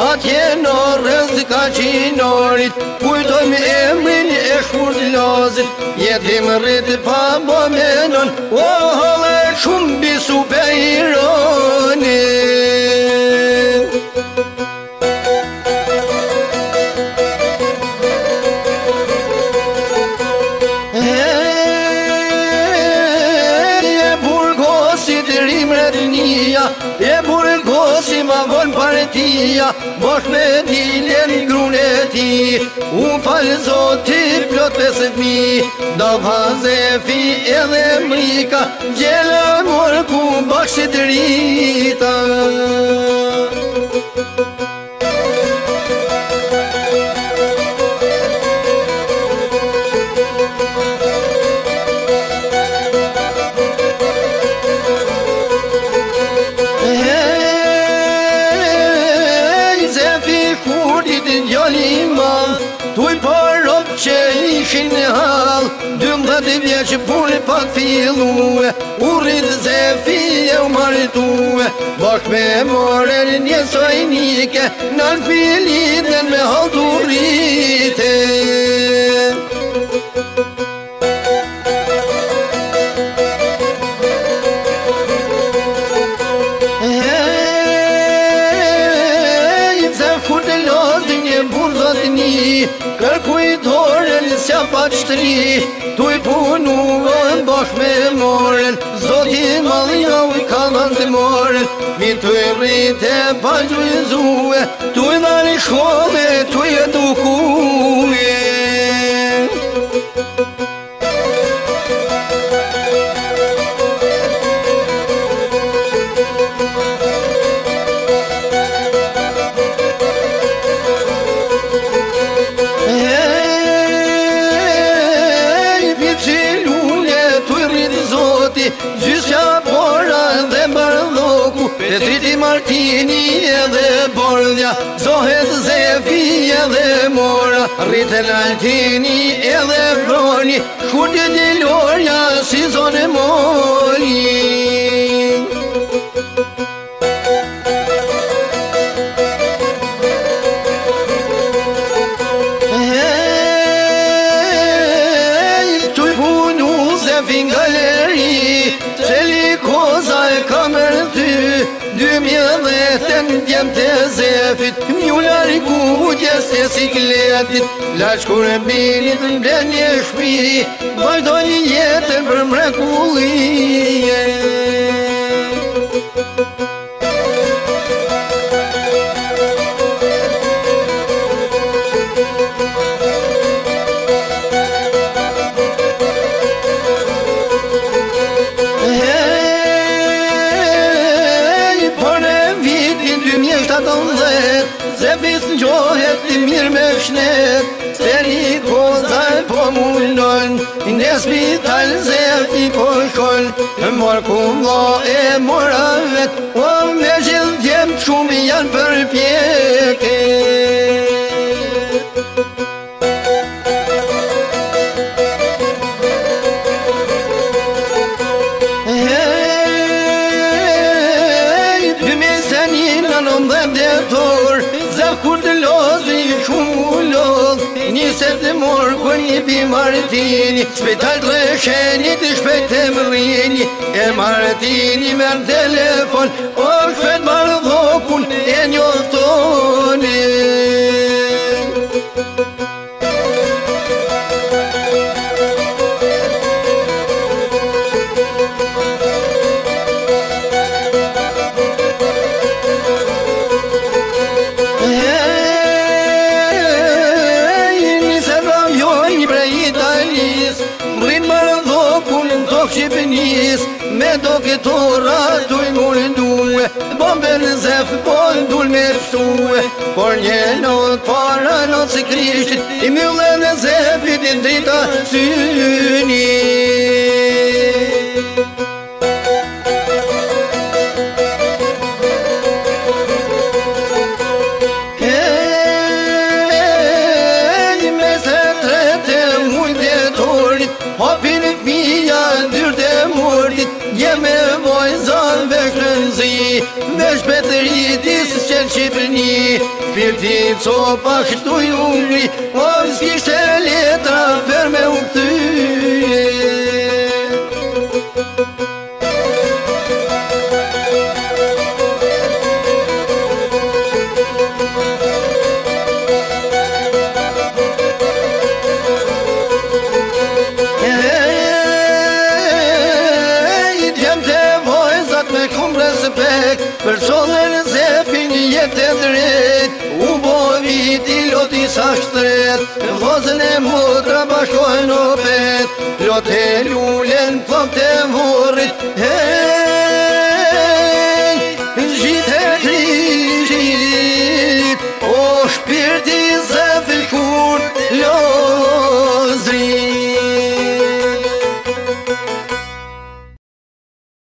atje në rëzë ka qinorit, kujtojmë emrin e shkurt lazit, jetim rritë pa bo menon, o hëllë shumë bisu pe ironi. E burgosi ma von partia, bosh me dilen grun e ti, u falë zoti plot 50.000, da vazefi edhe mrika, gjela mor ku bashkë si drita. Tuj parop që ishin në hal, 12 vjeqë pune pak filluë, u rritë zefi e u marituë, bak me morën një sojnike, në filitën me halturite. Kërkuj dorën s'ja pa qëtri, tuj punuën bashk me morën, zoti malja u i kalan të morën, mi tuj rrite pa gjujzue, tuj dhali shkole, tuj edukue. Gjysja pora dhe bardhoku, Petriti Martini edhe bordja, zohet zefi edhe mora, rriten altini edhe froni, shkurtje dilorja si zone moli. Djem të zefit, mju largu hudjes e sikletit, laq kur e bilit në blenje shpi, vajdoj jetën për mrekullie. Zefis në gjohet i mirë me shnet, se një kozaj po mullon, në spital zefi po shkon, mor kumlo e mora vet, o me gjithë djemë shumë janë për pjeke. Niset e morë një pi Martini, spital të reshenit i shpejt e mërini, e Martini merë telefon, o shpejt bardhokun e njoftoni. Me doketora tuj mullendue, bomben zef po ndull me shtue, por një not para not se krishtit, i myllen e zefit i drita syni. Me se trete mujdetorit, hopin fija dyrte mordit, jeme vojzan vekrenzi, Vesh petëri disë qenë Shqipërni Pirti copa këtu ju ngri O s'kishte letra për me u këthy Për qolën zepin jetë e drejt U bo viti loti sa shtret Vozën e motra bashkojnë o pet Lot e lullen plok të vorit